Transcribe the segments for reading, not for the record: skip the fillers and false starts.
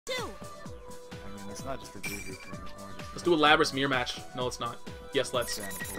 I mean, it's not just a JV thing. It's more just. Let's do a Labrys mirror match. No, it's not. Yes, let's.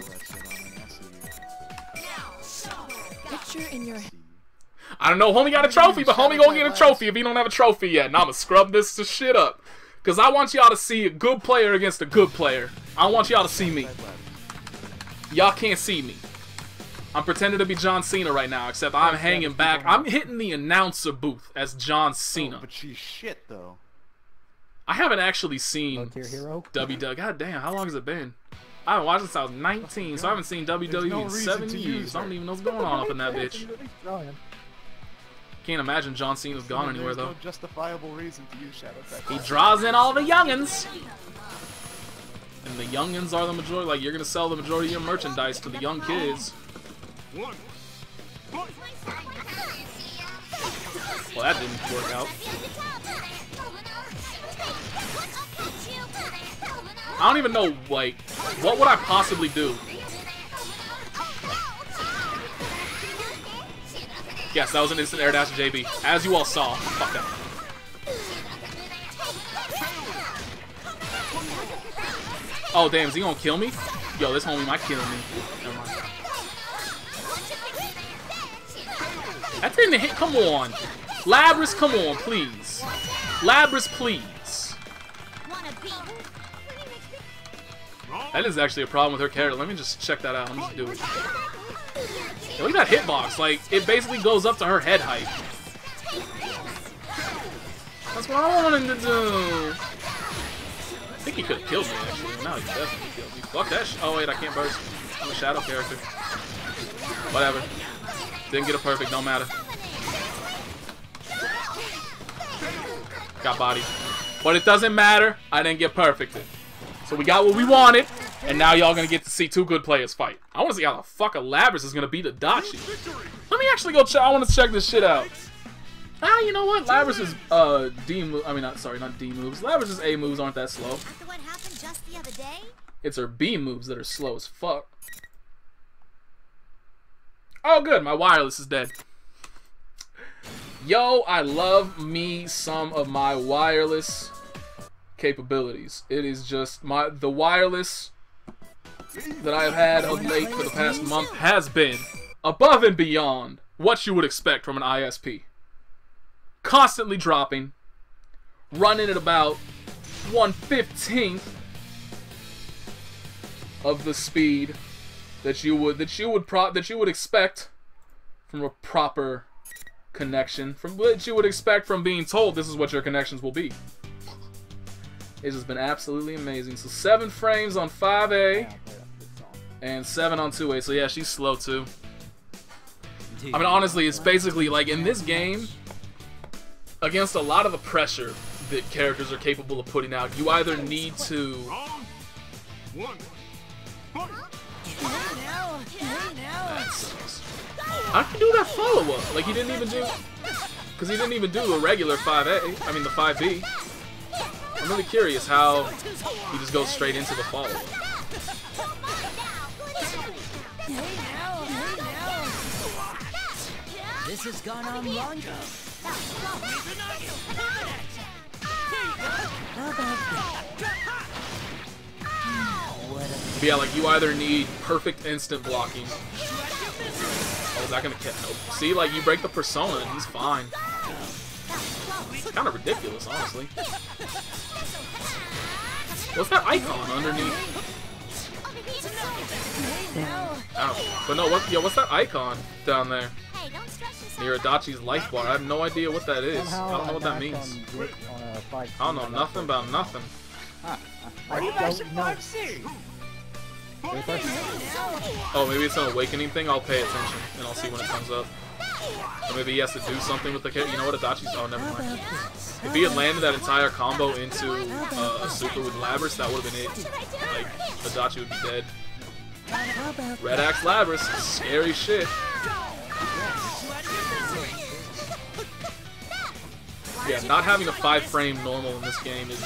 Picture in your. I don't know, homie got a trophy, but homie gonna get a trophy if he don't have a trophy yet. And I'ma scrub this shit up. Cause I want y'all to see a good player against a good player. I want y'all to see me. Y'all can't see me. I'm pretending to be John Cena right now, except I'm hanging back. I'm hitting the announcer booth as John Cena. Oh, but she's shit though. I haven't actually seen WWE. God damn, how long has it been? I haven't watched since I was 19, so I haven't seen WWE in 7 years. I don't even know what's going on up in that bitch. Can't imagine John Cena's gone anywhere though. No justifiable reason to use Shadow Tech. He draws in all the youngins. And the youngins are the majority. Like, you're gonna sell the majority of your merchandise to the young kids. Well, that didn't work out. I don't even know, like, what would I possibly do? Yes, that was an instant air dash to JB. As you all saw. Fuck that. Oh, damn, is he gonna kill me? Yo, this homie might kill me. Never mind. That didn't hit. Come on. Labrys, come on, please. Labrys, please. That is actually a problem with her character. Let me just check that out. Let me just do it. Yo, look at that hitbox. Like, it basically goes up to her head height. That's what I wanted to do. I think he could have killed me, actually. No, he definitely killed me. Fuck that shit. Oh, wait, I can't burst. I'm a shadow character. Whatever. Didn't get a perfect, don't matter. Got bodied. But it doesn't matter. I didn't get perfected. So we got what we wanted. And now y'all gonna get to see two good players fight. I wanna see how the fuck a Labrys is gonna beat Adachi. Let me actually go check. I wanna check this shit out. Ah, you know what? Labrys is D move. I mean, not D moves. Labrys' A moves aren't that slow. After what happened just the other day? It's her B moves that are slow as fuck. Oh, good. My wireless is dead. Yo, I love me some of my wireless capabilities. It is just the wireless that I have had of late for the past month has been above and beyond what you would expect from an ISP. Constantly dropping, running at about 1/15 of the speed that you would expect from a proper connection, from what you would expect from being told this is what your connections will be. It has been absolutely amazing. So 7 frames on 5A and 7 on 2A. So yeah, she's slow too. I mean, honestly, it's basically like in this game, against a lot of the pressure that characters are capable of putting out, you either need to that sucks. How did he do that follow-up? Like, he didn't even do, because he didn't even do the regular 5A, I mean the 5B. I'm really curious how he just goes straight into the follow-up. This has gone on longer. But yeah, like, you either need perfect instant blocking. Oh, is that gonna kill? Nope. See, like, you break the persona and he's fine. It's kind of ridiculous, honestly. What's that icon underneath? Oh, but no, what's that icon down there? Near Adachi's life bar. I have no idea what that is. I don't know what that means. I don't know nothing about nothing. Oh, maybe it's an awakening thing? I'll pay attention and I'll see when it comes up. Or maybe he has to do something with the character. You know what? Adachi's... Oh, never mind. If he had landed that entire combo into a super with Labrys, that would have been it. Like, Adachi would be dead. Red Axe Labrys. Scary shit. Yeah, not having a 5-frame normal in this game is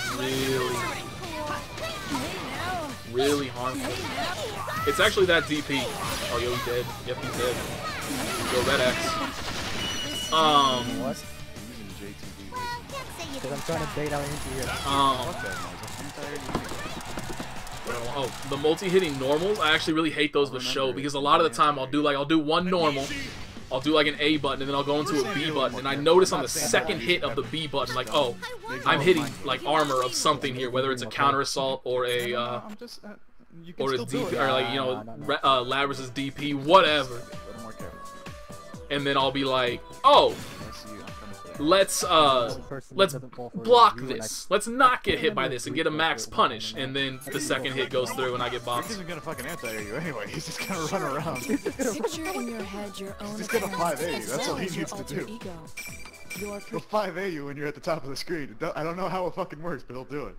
really harmful. It's actually that DP. Oh, yo, he's dead. Yep, he's dead. Go Red X. Because I'm trying to bait out into here. Fuck that noise. I'm tired of you. Oh, the multi-hitting normals, I actually really hate those with show because a lot of the time I'll do one normal, I'll do like an A button, and then I'll go into a B button, and I notice on the second hit of the B button, like, oh, I'm hitting like armor of something here, whether it's a counter assault or a I'm just, you can or a still do DP, it. or like, you know, Labrys' DP, whatever, A little more careful. and then I'll be like, oh, Let's see, I'm coming for you. let's Doesn't fall for block you, and this. Let's not get hit by this and get a max punish, and then the second hit goes through and I get He boxed. isn't gonna fucking anti-air you anyway. He's just gonna run around. Picture in your head your own He's gonna appearance 5A you. as That's all well he as your needs to alter do. ego. Your He'll 5A you when you're at the top of the screen. I don't know how it fucking works, but he'll do it.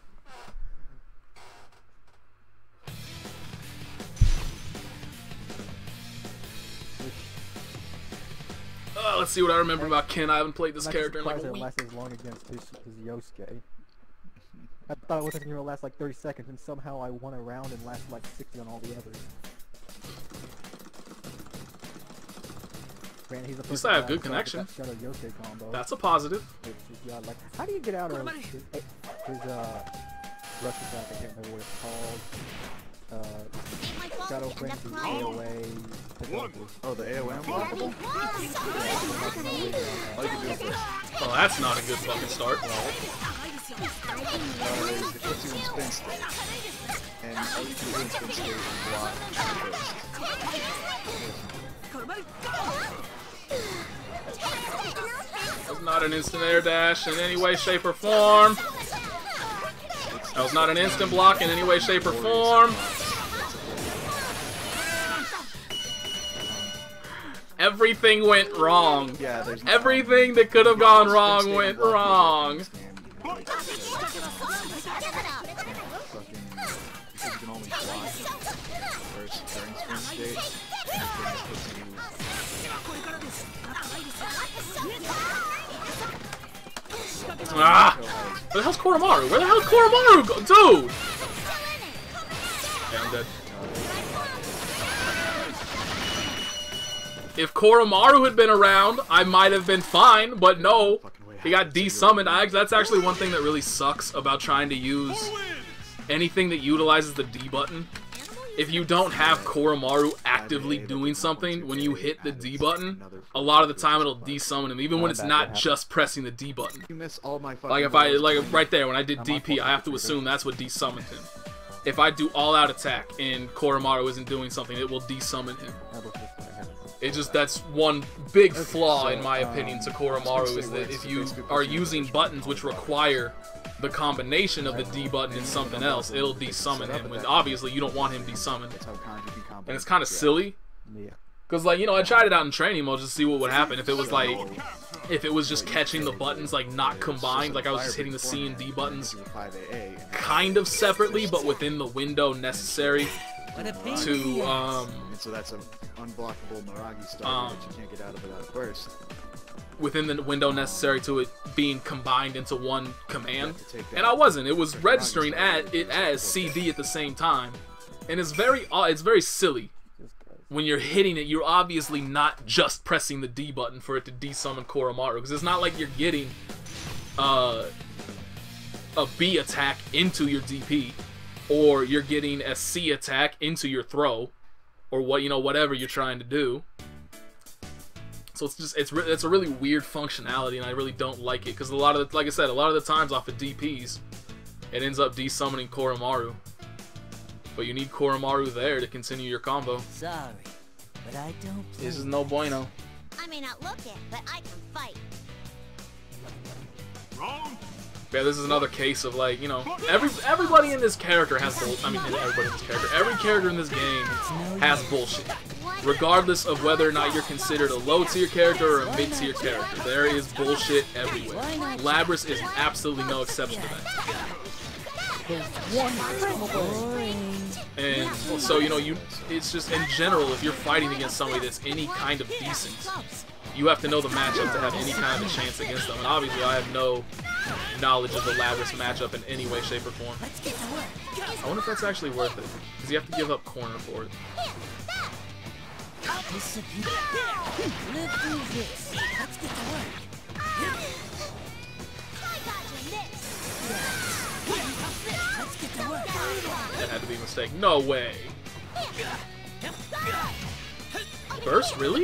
Let's see what I remember about Ken. I haven't played this character in like a it week. lasts as long against his Yosuke. I thought it wasn't gonna last like 30 seconds, and somehow I won a round and lasted like 60 on all the others. Granted, he's the least person I have that good tried to connection. get that Shadow Yosuke combo. That's a positive. Which is, like, how do you get out of his rush attack? I can't remember what it's called. Ain't my fault Shadow if you end up Frenzy, crying. AOA. Oh, the AOM blockable? All you can do is this. Oh, that's not a good fucking start. It puts you in spin state. And all you can do in spin state is block and burst. That was not an instant air dash in any way, shape, or form. That was not an instant block in any way, shape, or form. Everything went wrong. Yeah, there's no Everything that could have gone wrong went wrong. Fucking, because you can only block first during spin state. Ah! Where the hell's Koromaru? Where the hell's Koromaru go? Dude! Yeah, I'm dead. If Koromaru had been around, I might have been fine, but no. He got desummoned. That's actually one thing that really sucks about trying to use anything that utilizes the D button. If you don't have Koromaru actively doing something, when you hit the D button, a lot of the time it'll desummon him, even when it's not just pressing the D button. You miss all my fucking Like if I, like right there, when I did DP, I have to assume that's what desummoned him. If I do all-out attack and Koromaru isn't doing something, it will desummon him. It just, that's one big flaw in my opinion to Koromaru, is that if you are using buttons which require the combination of the D button and something else, it'll desummon him, when obviously you don't want him desummoned. That's how Kanji can combo. And it's kind of silly, Yeah. because like, you know, I tried it out in training mode just to see what would happen if it was like, if it was just catching the buttons like not combined, like I was just hitting the C and D buttons kind of separately, but within the window necessary to And so that's an unblockable Naragi start that you can't get out of without a burst. within the window necessary to it being combined into one command. And I wasn't. It was registering it as CD at the same time. And it's very silly. When you're hitting it, you're obviously not just pressing the D button for it to desummon Koromaru, because it's not like you're getting a B attack into your DP, or you're getting a C attack into your throw, or what, you know, whatever you're trying to do. So it's just it's a really weird functionality, and I really don't like it, because a lot of the, like I said, a lot of the times off of DPs, it ends up desummoning Koromaru. But you need Koromaru there to continue your combo. Sorry, but I don't play. This is no bueno. I may not look it, but I can fight. Yeah, this is another case of, like, you know, everybody in this character has bullshit. I mean, everybody in this character. Every character in this game has bullshit. Regardless of whether or not you're considered a low-tier character or a mid-tier character. There is bullshit everywhere. Labrys is absolutely no exception to that. And so, you know, it's just, in general, if you're fighting against somebody that's any kind of decent, you have to know the matchup to have any kind of a chance against them. And obviously, I have no knowledge of the Labrys matchup in any way, shape, or form. I wonder if that's actually worth it, because you have to give up corner for it. Live through this. Let's get to work. mistake. No way. Burst, really?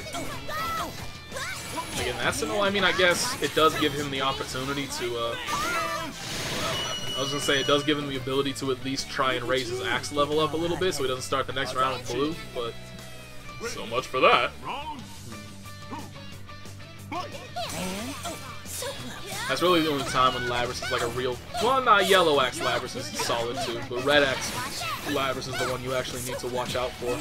Again, that's I mean, I guess it does give him the opportunity to, I was gonna say, it does give him the ability to at least try and raise his axe level up a little bit so he doesn't start the next round with blue, but so much for that. That's really the only time when Labrys is like a real... Well, not yellow axe Labrys is solid too, but red axe Labrys is the one you actually need to watch out for.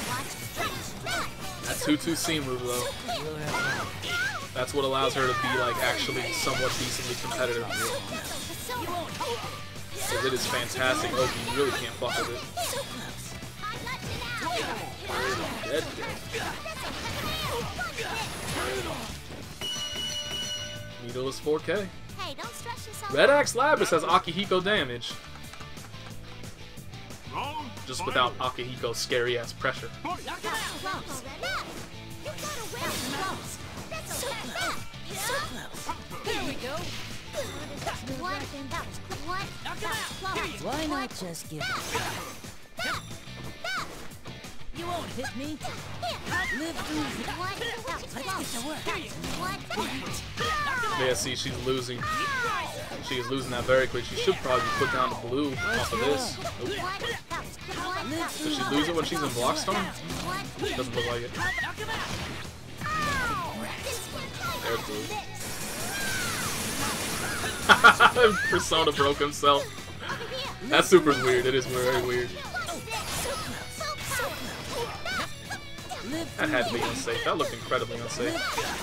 That 2-2C move though. That's what allows her to be like actually somewhat decently competitive. Because it is fantastic. Oh, you really can't fuck with it. Dead. Needle is 4K. Hey, don't stress yourself. Red Axe Labrys has Akihiko damage. Just without Akihiko's scary ass pressure. Here we go. Why not just give it? You won't hit me. Live through it. Let's get to work. Yeah, see, she's losing. She is losing that very quick. She should probably put down the blue off of this. Nope. Does she lose it when she's in block stone? Doesn't look like it. There's blue. Persona broke himself. That super's weird. It is very weird. That had to be unsafe. That looked incredibly unsafe.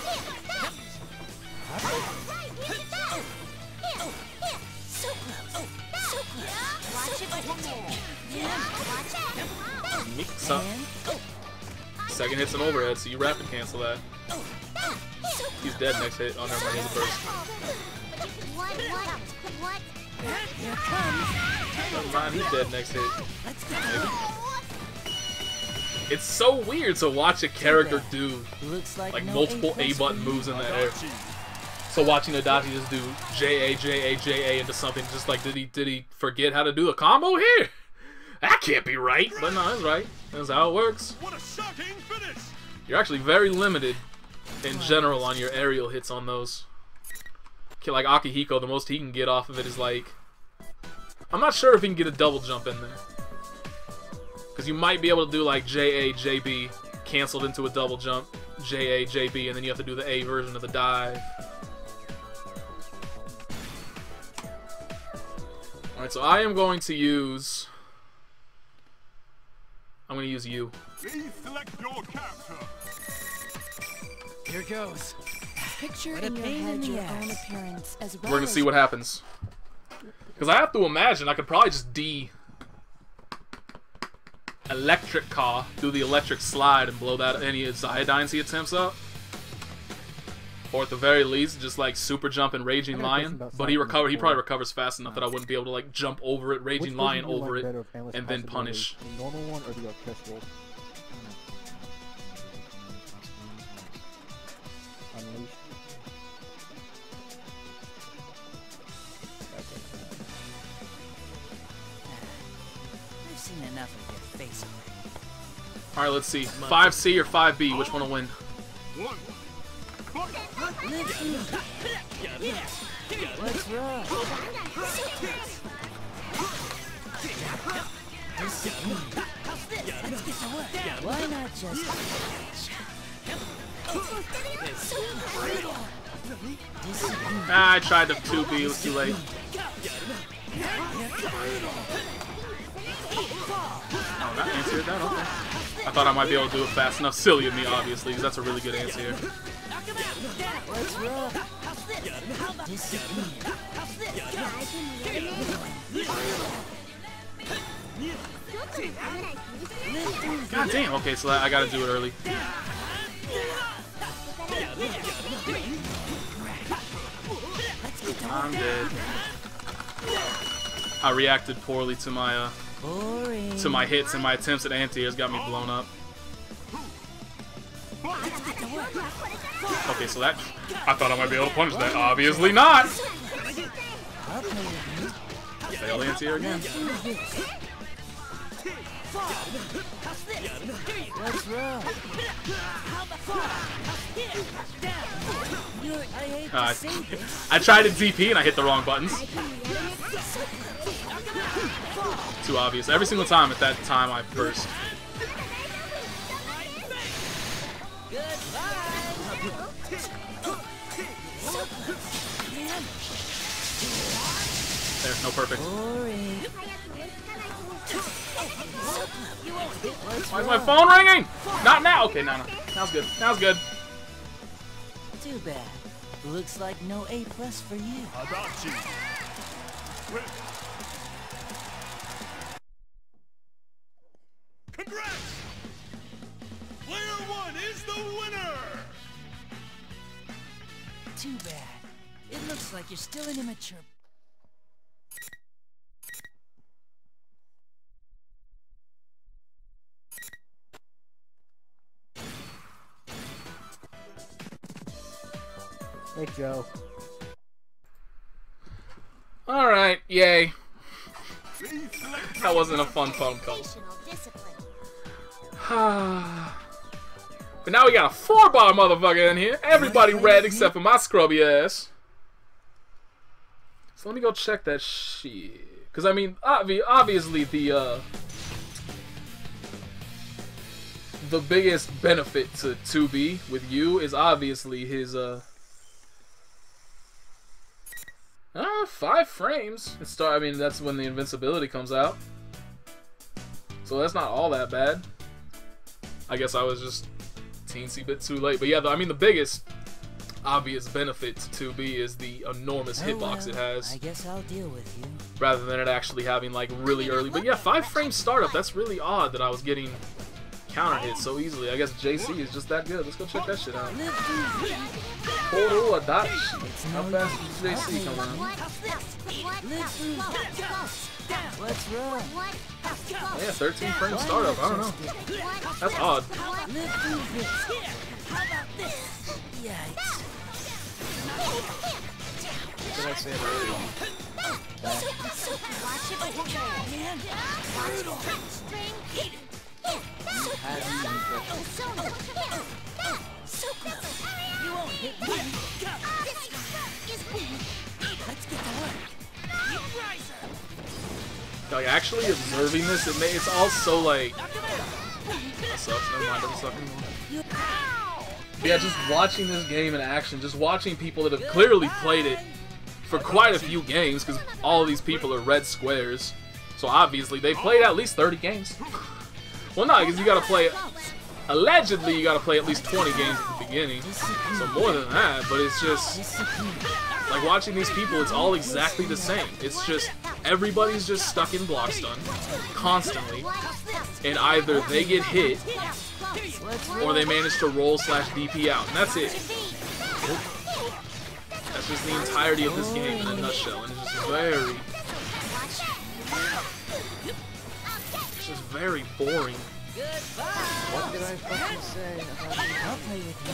Mix up. Second hit's an overhead, so you rapid cancel that. He's dead next hit. Oh, never mind, he's a burst. Never mind, he's dead next hit. Maybe. It's so weird to watch a character do like multiple A button moves in the air. So watching Adachi just do JA, JA, JA into something, just like, did he forget how to do the combo here? That can't be right. But no, that's right. That's how it works. What a shocking finish! You're actually very limited in general on your aerial hits on those. Like Akihiko, the most he can get off of it is like... I'm not sure if he can get a double jump in there. Because you might be able to do like JA, JB, canceled into a double jump, JA, JB, and then you have to do the A version of the dive. Alright, so I am going to use... I'm going to use you. Please select your character. Here goes. Picture in your head your own appearance as well. We're going to see what happens. Because I have to imagine I could probably just electric Ka, do the electric slide and blow that any Iodines he attempts up. Or at the very least, just like super jump and Raging Lion. But he probably recovers fast enough that I wouldn't be able to like jump over it, Raging Lion over it, and then punish. The normal one or the orchestral? Unleashed. I've seen enough of your face already. Alright, let's see. 5C or 5B, which one will win? What's wrong? Let's get to work. Why not just... Ah, I tried the 2B, it was too late. Oh, that answered that? Okay. I thought I might be able to do it fast enough. Silly of me, obviously, because that's a really good answer. What's wrong? God damn, okay, so I gotta do it early. I'm dead. I reacted poorly to my hits, and my attempts at anti-airs got me blown up. Okay, so that... I thought I might be able to punish that. Obviously not! Failed anti-air again. Let's roll. I hate to say this. I tried to DP and I hit the wrong buttons. Too obvious. Every single time at that time I burst. There, no perfect. Why is my phone ringing? Not now. Okay, no. Now's good. Now's good. Too bad. Looks like no A+ for you. Adachi. Congrats! Player 1 is the winner! Too bad. It looks like you're still an immature. Hey, Joe. Alright, yay. Please select That wasn't a fun phone call. Discipline. But now we got a 4-bar motherfucker in here. Everybody red except for my scrubby ass. So let me go check that shit. Because, I mean, obviously the biggest benefit to 2B with you is obviously his, 5 frames. I mean, that's when the invincibility comes out. So that's not all that bad. I guess I was just teensy bit too late. But yeah, I mean, the biggest obvious benefit to 2B is the enormous hitbox it has. I guess I'll deal with you. Rather than it actually having like really early. But yeah, 5 frame startup. That's really odd that I was getting counter hits so easily. I guess JC is just that good. Let's go check that shit out. P4AU Excerpt. How fast does JC come around? Let's roll. Oh yeah, 13 frame startup. I don't know. That's odd. Live through this. How about this? Yikes. What did I say You won't hit me. Let's get to work. Like actually observing this, it's all so like. That sucks. Never mind. Doesn't suck anymore. Yeah, just watching this game in action, just watching people that have clearly played it for quite a few games, because all of these people are red squares, so obviously they played at least 30 games. Well, no, because you gotta play. Allegedly, you gotta play at least 20 games at the beginning, so more than that. But it's just like watching these people. It's all exactly the same. It's just everybody's just stuck in block stun constantly, and either they get hit or they manage to roll / DP out, and that's it. That's just the entirety of this game in a nutshell, and it's just very boring. What did I fucking say? I'll play with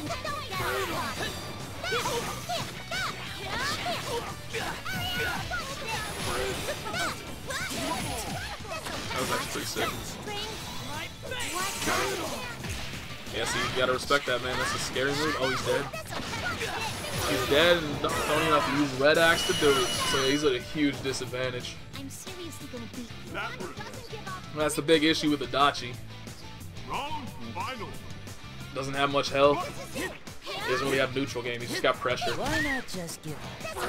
That was actually pretty sick. Yeah, so you gotta respect that, man. That's a scary move. Oh, he's dead. He's dead, and don't even have to use Red Axe to do it. So he's at a huge disadvantage. I'm seriously gonna beat you. Labrys. That's the big issue with Adachi. Round final. Doesn't have much health. He doesn't really have neutral game. He's just got pressure. Why not just give up?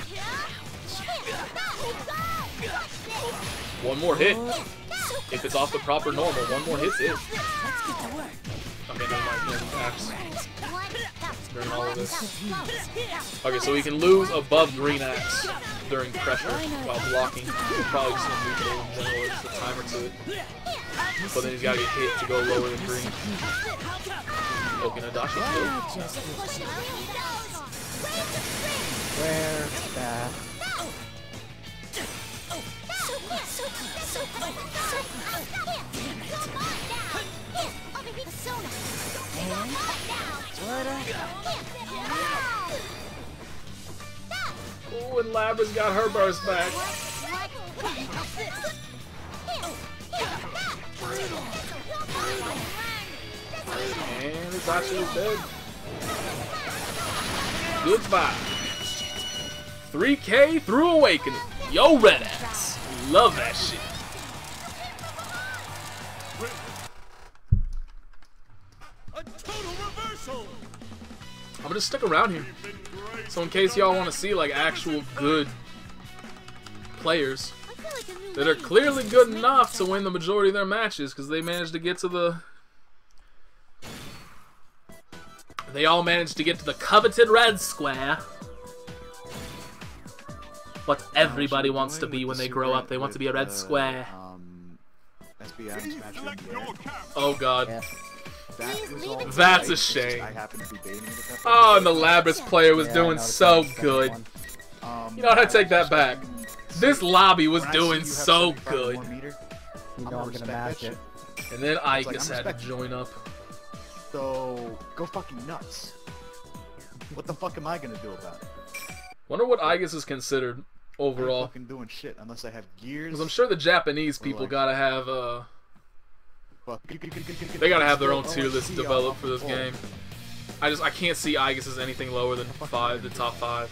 One more hit. If it's off the proper normal, one more hit's it. Let's get to work. Okay, never mind. He has axe during all of this. Okay, so he can lose above green axe during pressure while blocking. Probably just in neutral in general. It's the timer to it. But then he's got to get hit to go lower than green. Okay, Adachi Why kill. not just give up? Where that? Oh, and Labrys got her burst back. And Adachi is dead. Goodbye. 3K through Awakening. Yo, red ass. Love that shit. A total reversal. I'm gonna stick around here. So in case y'all want to see like actual good players that are clearly good enough to win the majority of their matches, because they managed to get to the... They all managed to get to the coveted red square. What everybody wants to be when they grow up. They want to be a red square. Oh god. Yeah. That's a shame. I happen to be baiting it at that Oh, and the Labrys player was Yeah, I doing noticed so that good. one. You know what? I take that back. This lobby was When I see doing you have so 75 or good. more meter, You know gonna I'm gonna respect mash that it. And then like, Igus I'm had to respecting join up. So go fucking nuts. What the fuck am I gonna do about it? Wonder what Igus is considered I'm overall. fucking doing shit unless I have gears. Because I'm sure the Japanese people like- gotta have they gotta have their own tier list developed for this game. I can't see Igus as anything lower than the top 5.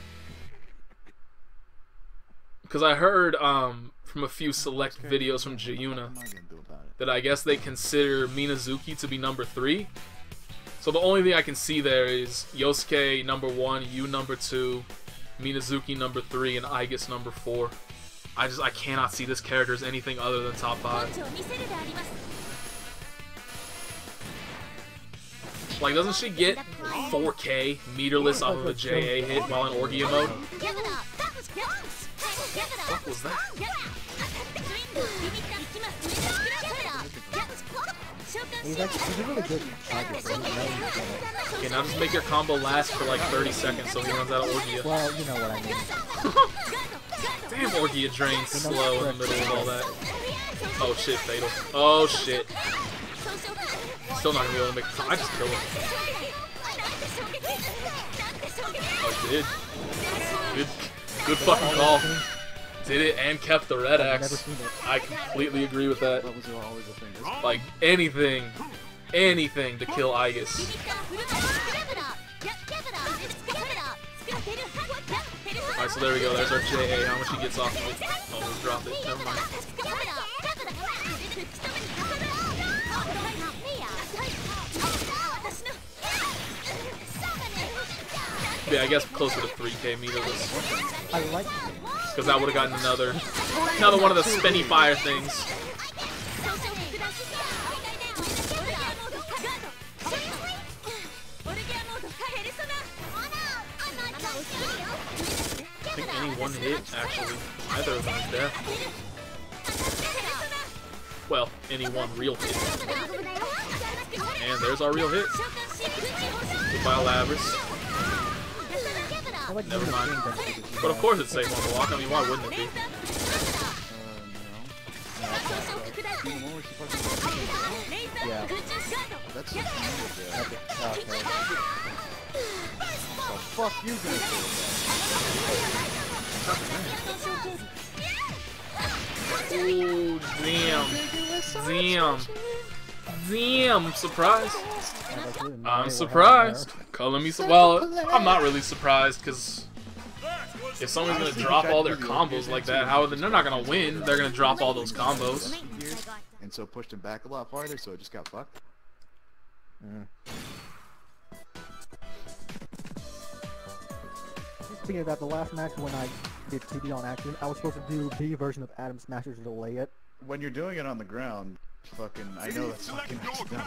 Because I heard from a few select videos from Jayuna that I guess they consider Minazuki to be number 3. So the only thing I can see there is Yosuke number 1, Yu number 2, Minazuki number 3, and Igus number 4. I cannot see this character as anything other than top 5. Like, doesn't she get 4K meterless off of a JA hit while in Orgia mode? Give it up. That was close. Give it up. What was that? He's a really good target. Okay, now just make your combo last for like 30 seconds so he runs out of Orgia. Well, you know what I mean. Damn, Orgia drains slow in the middle of all that. Oh shit, fatal. Oh shit. Still not gonna be able to make it. I just killed him. Oh, did. Good fucking call. Did it and kept the red axe. I completely agree with that. That was always a thing. Like, anything to kill Igus. Alright, so there we go. There's our JA. How much he gets off of it. Oh, we dropped it. Never mind. Yeah, I guess closer to 3K meterless. I like Because that would have gotten another one of the spinny fire things. I think any one hit, actually. Either of them is death. Well, any one real hit. And there's our real hit. Goodbye, Labrys. Never mind. But of course it's safe on the walk. I mean, why wouldn't it be? yeah. That's okay. Okay. The fuck you gonna Oh, damn. Damn, I'm surprised. I'm surprised. Calling me so well. I'm not really surprised because if someone's gonna drop all their combos like that, how they're not gonna win? They're gonna drop all those combos. And so pushed him back a lot farther, so it just got fucked. Speaking of that, the last match when I did TD on action, I was supposed to do the version of Adam Smasher to delay it. When you're doing it on the ground, fucking, I know that's fucking accidental.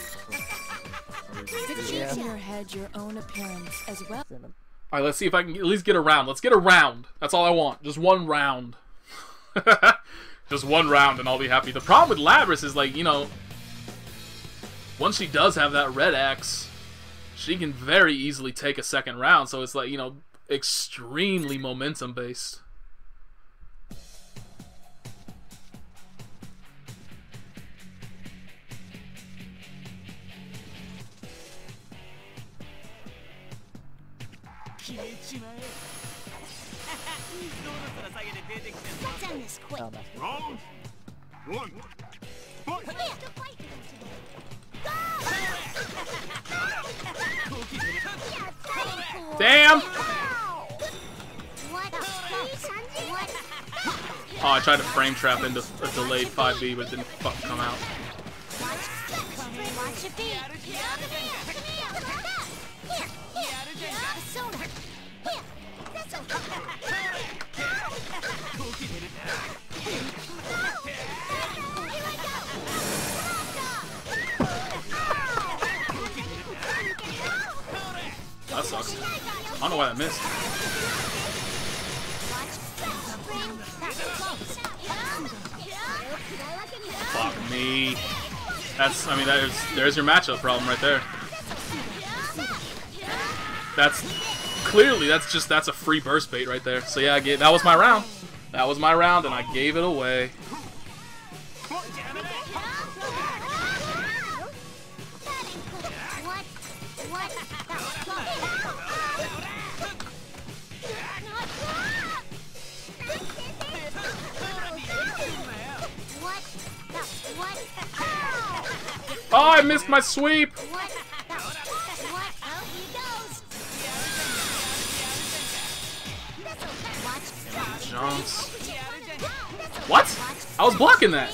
Picture in your head your own appearance as well. Alright, let's see if I can at least get a round. Let's get a round. That's all I want. Just one round. Just one round and I'll be happy. The problem with Labrys is, like, you know, once she does have that red axe, she can very easily take a second round. So it's like, you know, extremely momentum based. What's on this quick? Oh, that's Round 1. Damn! Oh, I tried to frame trap into a delayed 5B, but it didn't fucking come out. That sucks. I don't know why I missed. Fuck me. That's, I mean, there's your matchup problem right there. That's clearly, that's a free burst bait right there. So yeah, that was my round. That was my round, and I gave it away. Oh, I missed my sweep! Jumps. What? I was blocking that!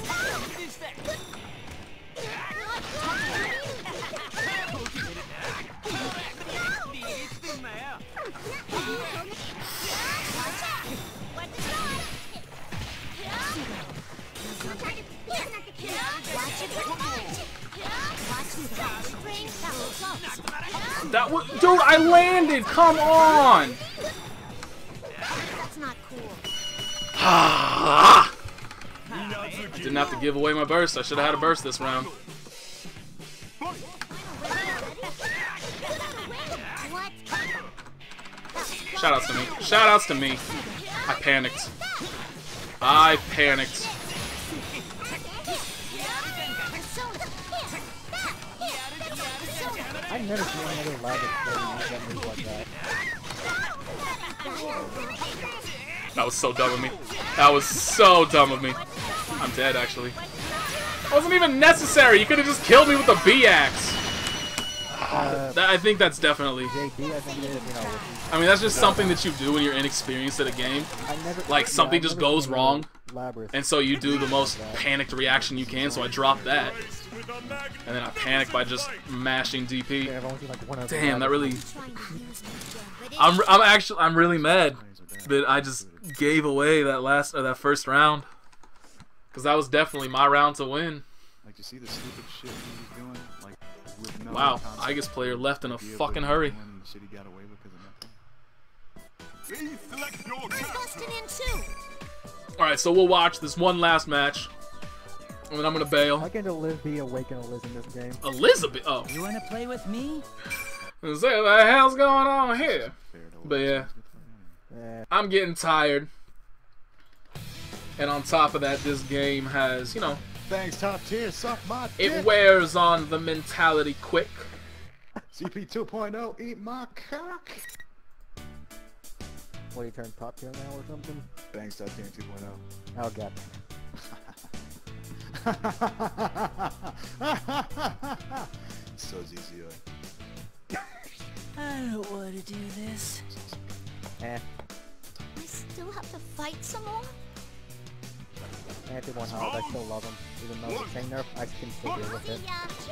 That was, dude, I landed! Come on! That's not cool. I didn't have to give away my burst. I should have had a burst this round. Shoutouts to me. Shoutouts to me. I panicked. I panicked. I've never seen any other Labrys player use that move like that. That was so dumb of me. That was so dumb of me. I'm dead, actually. It wasn't even necessary. You could have just killed me with a B-axe. I think that's definitely... JD, I think it is, you know... I mean, that's just something that you do when you're inexperienced at a game. Like, something just goes wrong, and so you do the most panicked reaction you can, so I drop that. And then I panic by just mashing DP. Damn, that really... I'm really mad that I just gave away that first round. Because that was definitely my round to win. Like, you see the stupid shit he was doing? Like, with no wow, Igus player left in a fucking hurry. Shit he got away with because of nothing. Please select your Busting in too. Alright, so we'll watch this one last match. And then I'm gonna bail. Why can't Liz be awake and Liz in this game? Elizabeth? Oh. You wanna play with me? What the hell's going on here? But yeah. Yeah. I'm getting tired. And on top of that, this game has, you know... Thanks, top tier, suck my dick. It wears on the mentality quick. CP 2.0, eat my cock. What, you turn top tier now or something? Thanks, top tier 2.0. Oh, god. So ZZO. I don't want to do this. Eh. I still have to fight some more? Eh, if it won't help, I still love him. Even though it's chain nerf, I can still deal with it.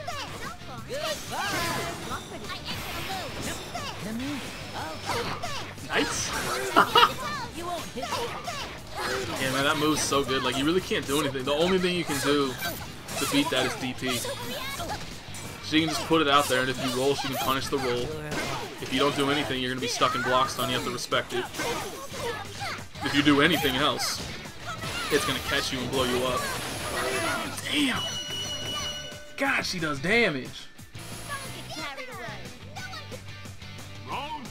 Nice. You won't hit me. Yeah, man, that move's so good. Like, you really can't do anything. The only thing you can do to beat that is DP. She can just put it out there, and if you roll, she can punish the roll. If you don't do anything, you're going to be stuck in block stun. You have to respect it. If you do anything else, it's going to catch you and blow you up. Damn. God, she does damage. round.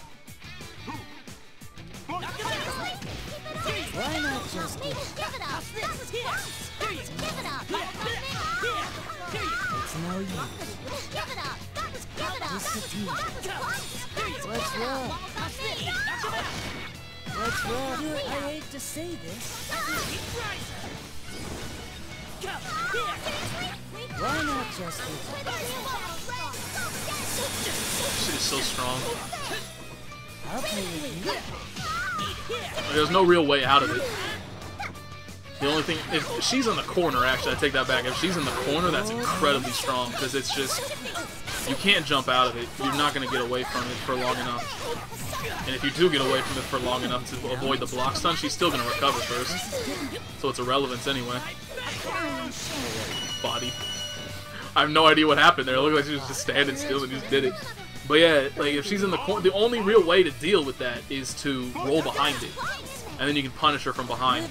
Why not just Give it up. That was close. Give it up. It's no use. Give it up. That was give it up. Disappear. What's wrong? What's wrong? I hate to say this. Why not just hit Shit is so strong. I'll play with you. There's no real way out of it. The only thing, if she's in the corner, actually, I take that back. If she's in the corner, that's incredibly strong because it's just, you can't jump out of it. You're not going to get away from it for long enough. And if you do get away from it for long enough to avoid the block stun, she's still going to recover first. So it's irrelevant anyway. Body. I have no idea what happened there. It looked like she was just standing still and just did it. But yeah, like if she's in the corner, the only real way to deal with that is to roll behind it. And then you can punish her from behind.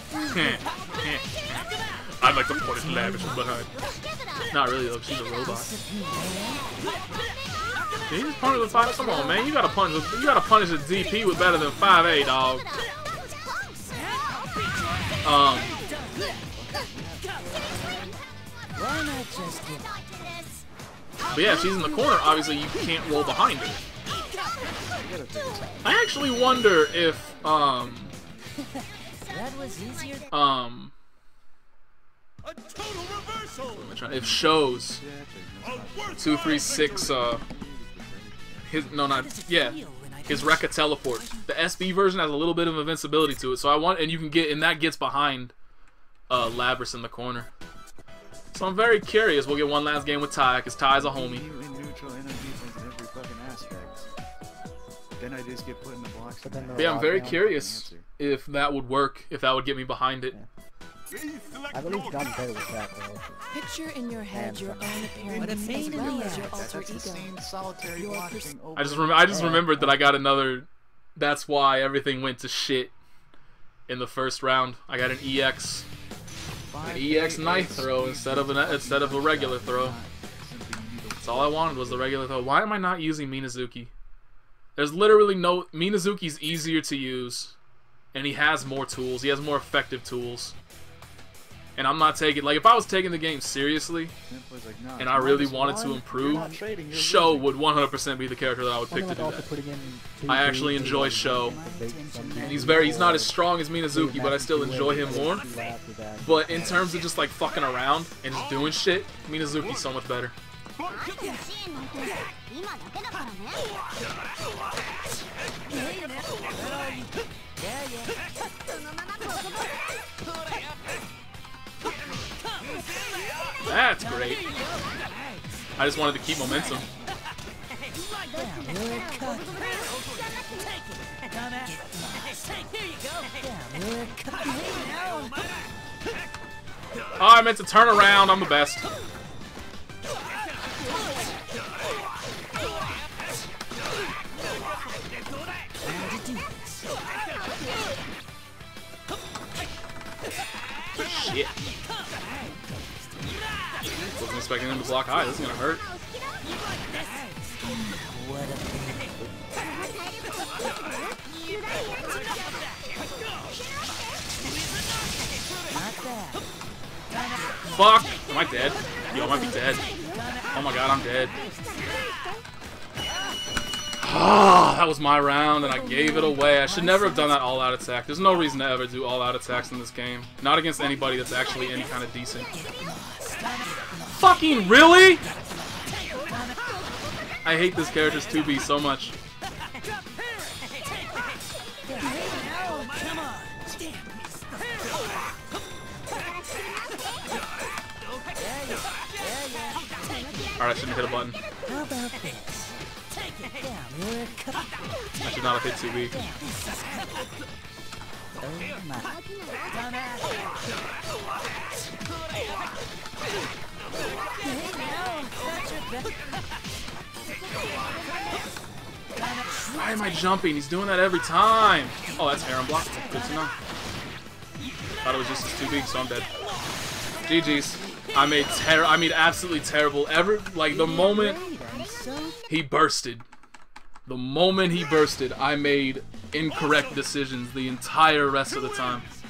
I'd like to punish Labrys from behind. Not really though, she's a robot. Can you just punish with 5? Come on, man, you gotta punish a DP with better than 5A, dog. But yeah, if she's in the corner, obviously you can't roll behind her. I actually wonder if That was easier. A total reversal. if shows 236 his Rekka teleport. The SB version has a little bit of invincibility to it, so I want, and you can get, and that gets behind Labrys in the corner. So I'm very curious. We'll get one last game with Ty, because Ty's a homie. In neutral and in defense in every fucking aspect. Then I just get put in the box. But yeah, I'm very curious if that would work, if that would get me behind it. I've at least gotten better with that, though. Picture in your head your own apparent What if main it's me not? as your That's alter the ego. same solitary block thing over I just remembered that I got another. That's why everything went to shit in the first round. I got an EX knife throw instead of a regular throw. That's all I wanted was the regular throw. Why am I not using Minazuki? There's literally no... Minazuki's easier to use, and he has more tools. He has more effective tools. And I'm not taking... Like, if I was taking the game seriously, and I really wanted to improve, Sho would 100% be the character that I would pick to do that. I actually enjoy Sho. And he's not as strong as Minazuki, but I still enjoy him more. But in terms of just, like, fucking around and just doing shit, Minazuki's so much better. That's great. I just wanted to keep momentum. Oh, I meant to turn around. I'm the best. Shit. Wasn't expecting him to block high. This is gonna hurt. Fuck! Am I dead? Yo, I might be dead. Oh my god, I'm dead. Ah, that was my round, and I gave it away. I should never have done that all-out attack. There's no reason to ever do all-out attacks in this game. Not against anybody that's actually any kind of decent. Fucking really? I hate this character's 2B so much. Alright, I shouldn't hit a button. How about this? I should not have hit 2B. Why am I jumping? He's doing that every time. Oh, that's Aaron block. Good to know. Thought it was just his 2B, so I'm dead. GG's. I made absolutely terrible. The moment he bursted. The moment he bursted, I made incorrect decisions the entire rest of the time.